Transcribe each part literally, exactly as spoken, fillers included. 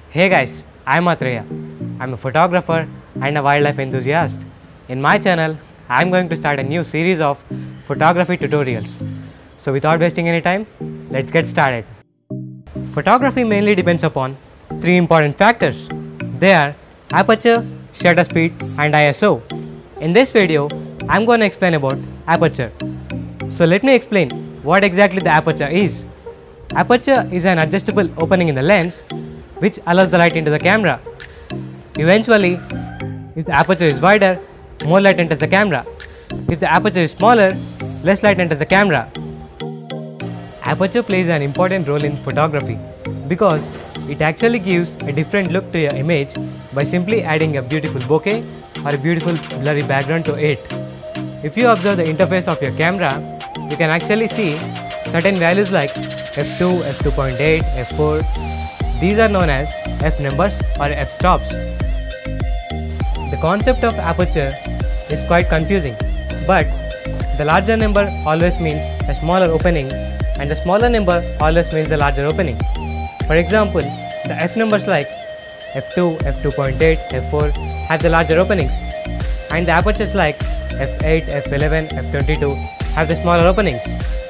Hey guys, I'm Atreya. I'm a photographer and a wildlife enthusiast. In my channel, I'm going to start a new series of photography tutorials. So without wasting any time, let's get started. Photography mainly depends upon three important factors. They are aperture, shutter speed and I S O. In this video, I'm going to explain about aperture. So let me explain what exactly the aperture is. Aperture is an adjustable opening in the lens which allows the light into the camera. Eventually, if the aperture is wider, more light enters the camera. If the aperture is smaller, less light enters the camera. Aperture plays an important role in photography because it actually gives a different look to your image by simply adding a beautiful bokeh or a beautiful blurry background to it. If you observe the interface of your camera, you can actually see certain values like f two, f two point eight, f four. These are known as f numbers or f stops. The concept of aperture is quite confusing, but the larger number always means a smaller opening and the smaller number always means a larger opening. For example, the f numbers like f two, f two point eight, f four have the larger openings, and the apertures like f eight, f eleven, f twenty-two have the smaller openings.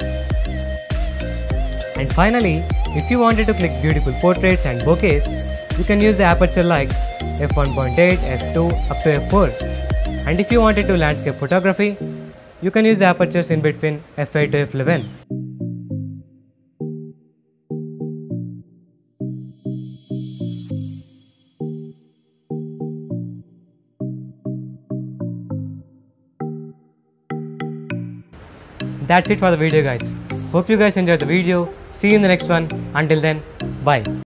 And finally, if you wanted to click beautiful portraits and bokehs, you can use the aperture like f one point eight, f two up to f four. And if you wanted to landscape photography, you can use the apertures in between f eight to f eleven. That's it for the video guys. Hope you guys enjoyed the video. See you in the next one. Until then, bye.